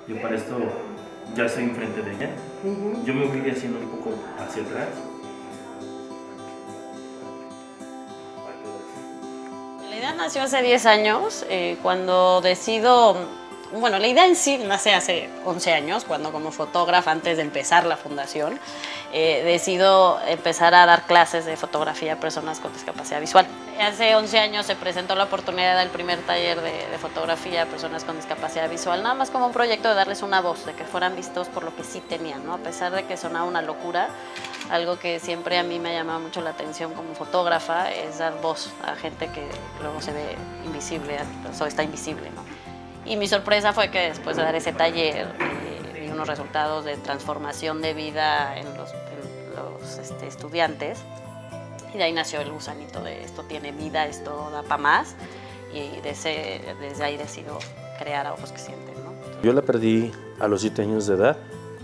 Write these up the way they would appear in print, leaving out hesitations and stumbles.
Yo para esto ya estoy enfrente de ella. Yo me voy haciendo un poco hacia atrás. La idea nació hace 10 años, cuando decido, bueno, la idea en sí nace hace 11 años, cuando como fotógrafa, antes de empezar la fundación, decido empezar a dar clases de fotografía a personas con discapacidad visual. Hace 11 años se presentó la oportunidad del primer taller de fotografía a personas con discapacidad visual, nada más como un proyecto de darles una voz, de que fueran vistos por lo que sí tenían, ¿no? A pesar de que sonaba una locura, algo que siempre a mí me ha llamado mucho la atención como fotógrafa es dar voz a gente que luego se ve invisible, o está invisible, ¿no? Y mi sorpresa fue que después de dar ese taller vi unos resultados de transformación de vida en los estudiantes, y de ahí nació el gusanito de esto tiene vida, esto da para más, y desde ahí decido crear a Ojos que Sienten, ¿no? Yo la perdí a los 7 años de edad.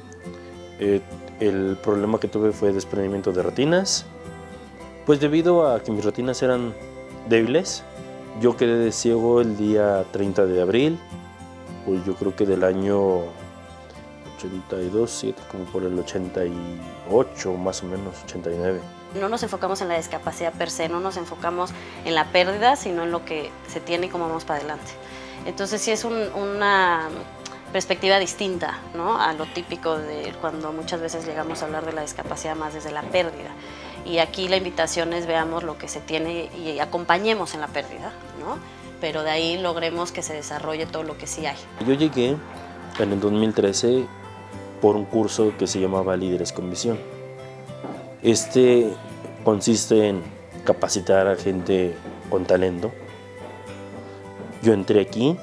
El problema que tuve fue desprendimiento de retinas, pues debido a que mis retinas eran débiles. Yo quedé ciego el día 30 de abril, pues yo creo que del año 82, 7, como por el 88, más o menos, 89. No nos enfocamos en la discapacidad per se, no nos enfocamos en la pérdida, sino en lo que se tiene y cómo vamos para adelante. Entonces sí es una perspectiva distinta, ¿no?, a lo típico de cuando muchas veces llegamos a hablar de la discapacidad más desde la pérdida. Y aquí la invitación es veamos lo que se tiene y acompañemos en la pérdida, ¿no? Pero de ahí logremos que se desarrolle todo lo que sí hay. Yo llegué en el 2013 por un curso que se llamaba Líderes con Visión. Este consiste en capacitar a gente con talento. Yo entré aquí,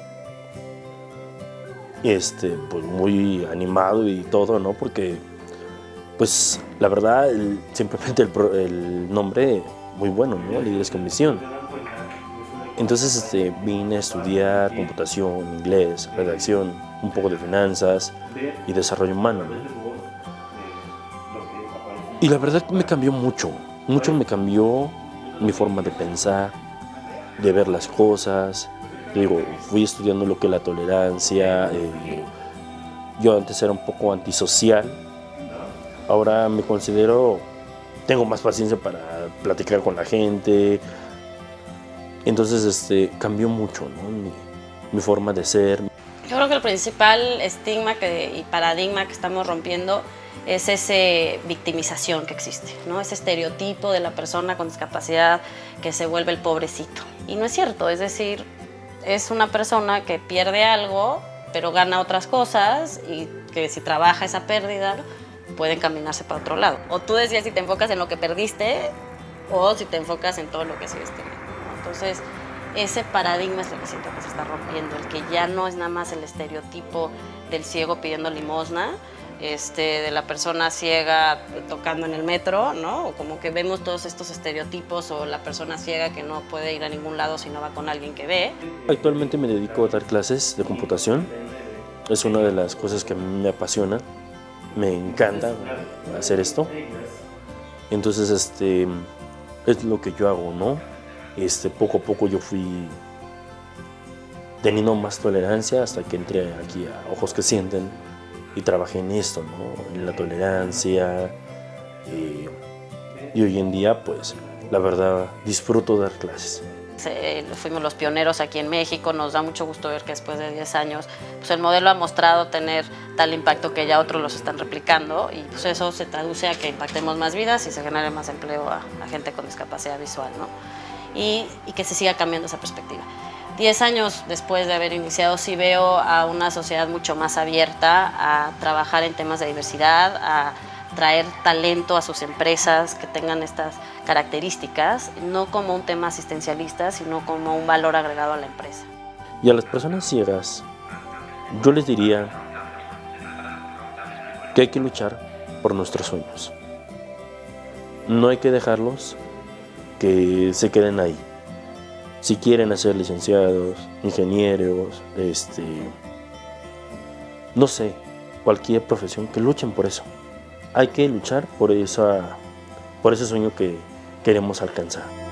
pues muy animado y todo, ¿no? Porque, pues, la verdad, simplemente el nombre muy bueno, ¿no? Líderes con Visión. Entonces, vine a estudiar computación, inglés, redacción, un poco de finanzas y desarrollo humano, ¿no? Y la verdad me cambió mucho me cambió mi forma de pensar, de ver las cosas. Digo, fui estudiando lo que es la tolerancia. Yo antes era un poco antisocial, ahora me considero, tengo más paciencia para platicar con la gente. Entonces cambió mucho, ¿no?, mi forma de ser. Yo creo que el principal estigma y paradigma que estamos rompiendo es esa victimización que existe, ¿no? Ese estereotipo de la persona con discapacidad que se vuelve el pobrecito. Y no es cierto, es decir, es una persona que pierde algo, pero gana otras cosas, y que si trabaja esa pérdida, puede encaminarse para otro lado. O tú decías si te enfocas en lo que perdiste, o si te enfocas en todo lo que sigues teniendo, ¿no? Entonces, ese paradigma es lo que siento que se está rompiendo, el que ya no es nada más el estereotipo del ciego pidiendo limosna, de la persona ciega tocando en el metro, ¿no? O como que vemos todos estos estereotipos, o la persona ciega que no puede ir a ningún lado si no va con alguien que ve. Actualmente me dedico a dar clases de computación. Es una de las cosas que a mí me apasiona. Me encanta hacer esto. Entonces, es lo que yo hago, ¿no? Poco a poco yo fui teniendo más tolerancia hasta que entré aquí a Ojos que Sienten y trabajé en esto, ¿no?, en la tolerancia. Y hoy en día, pues, la verdad, disfruto dar clases. Fuimos los pioneros aquí en México, nos da mucho gusto ver que después de 10 años pues el modelo ha mostrado tener tal impacto que ya otros los están replicando, y pues eso se traduce a que impactemos más vidas y se genere más empleo a gente con discapacidad visual, ¿no? Y que se siga cambiando esa perspectiva. 10 años después de haber iniciado, sí veo a una sociedad mucho más abierta a trabajar en temas de diversidad, a traer talento a sus empresas que tengan estas características, no como un tema asistencialista, sino como un valor agregado a la empresa. Y a las personas ciegas, yo les diría que hay que luchar por nuestros sueños. No hay que dejarlos que se queden ahí. Si quieren ser licenciados, ingenieros, no sé, cualquier profesión, que luchen por eso. Hay que luchar por ese sueño que queremos alcanzar.